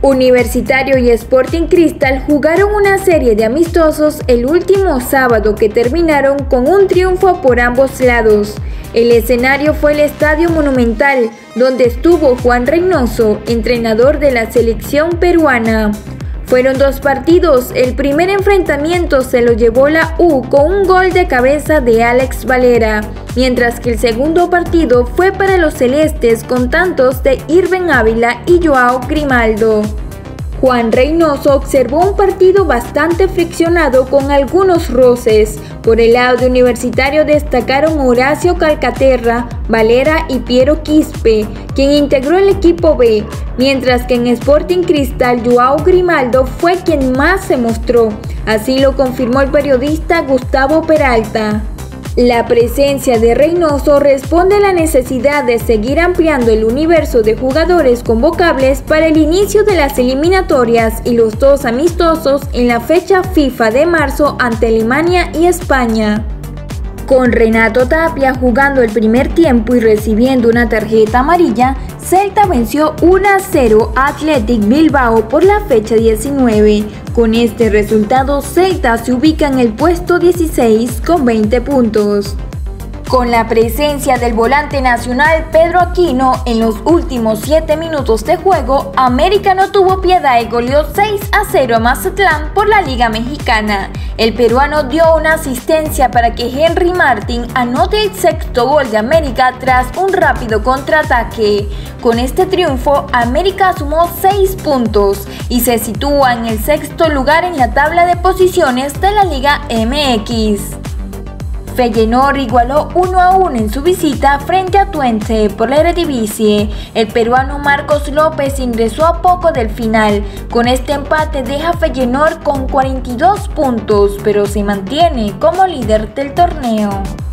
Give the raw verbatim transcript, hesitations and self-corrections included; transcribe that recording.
Universitario y Sporting Cristal jugaron una serie de amistosos el último sábado que terminaron con un triunfo por ambos lados. El escenario fue el Estadio Monumental, donde estuvo Juan Reynoso, entrenador de la selección peruana. Fueron dos partidos, el primer enfrentamiento se lo llevó la U con un gol de cabeza de Alex Valera, mientras que el segundo partido fue para los celestes con tantos de Irving Ávila y Joao Grimaldo. Juan Reynoso observó un partido bastante friccionado con algunos roces. Por el lado de Universitario destacaron Horacio Calcaterra, Valera y Piero Quispe, quien integró el equipo B, mientras que en Sporting Cristal Joao Grimaldo fue quien más se mostró. Así lo confirmó el periodista Gustavo Peralta. La presencia de Reynoso responde a la necesidad de seguir ampliando el universo de jugadores convocables para el inicio de las eliminatorias y los dos amistosos en la fecha FIFA de marzo ante Alemania y España. Con Renato Tapia jugando el primer tiempo y recibiendo una tarjeta amarilla, Celta venció uno a cero a Athletic Bilbao por la fecha diecinueve. Con este resultado, Celta se ubica en el puesto dieciséis con veinte puntos. Con la presencia del volante nacional Pedro Aquino en los últimos siete minutos de juego, América no tuvo piedad y goleó seis a cero a Mazatlán por la Liga Mexicana. El peruano dio una asistencia para que Henry Martin anote el sexto gol de América tras un rápido contraataque. Con este triunfo, América sumó seis puntos y se sitúa en el sexto lugar en la tabla de posiciones de la Liga M X. Feyenoord igualó uno a uno en su visita frente a Twente por la Eredivisie. El peruano Marcos López ingresó a poco del final. Con este empate deja a Feyenoord con cuarenta y dos puntos, pero se mantiene como líder del torneo.